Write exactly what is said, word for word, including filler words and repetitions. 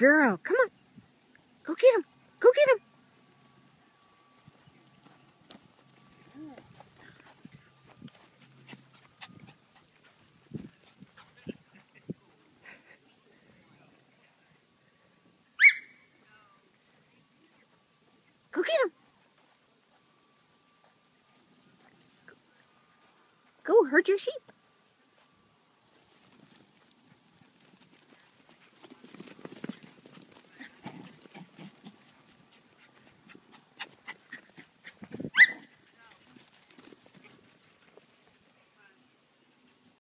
girl. Come on. Go get him. Go get him. Go get him. Go herd your sheep.